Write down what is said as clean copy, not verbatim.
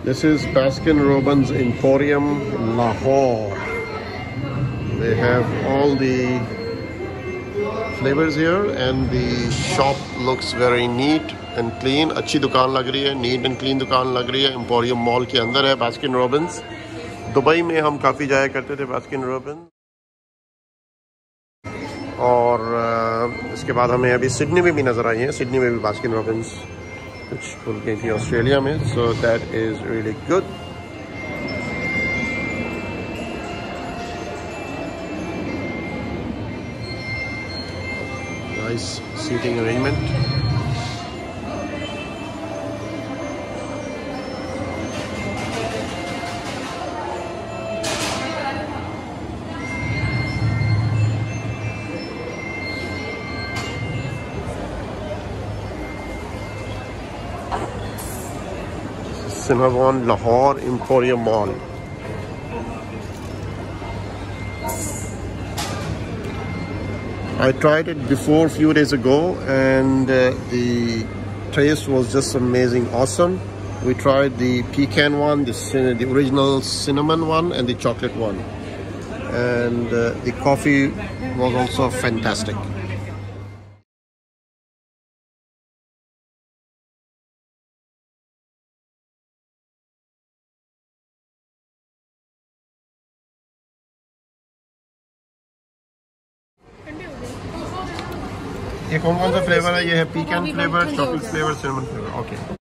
This is Baskin-Robbins Emporium, Lahore. They have all the flavors here and the shop looks very neat and clean. अच्छी दुकान लग रही है, neat and clean दुकान लग रही है. Emporium Mall के अंदर है Baskin-Robbins. दुबई में हम काफ़ी जाया करते थे Baskin-Robbins. और इसके बाद हमें अभी सिडनी में भी नज़र आई है. सिडनी में भी Baskin-Robbins कुछ खुल गई थी ऑस्ट्रेलिया में. So that is really good. Nice seating arrangement. Cinnabon Lahore Emporium Mall. I tried it before a few days ago and the taste was just amazing, awesome. We tried the pecan one, the original cinnamon one and the chocolate one. And the coffee was also fantastic. ये कौन कौन सा flavour है? ये है pecan flavour, chocolate flavour, cinnamon flavour. Okay.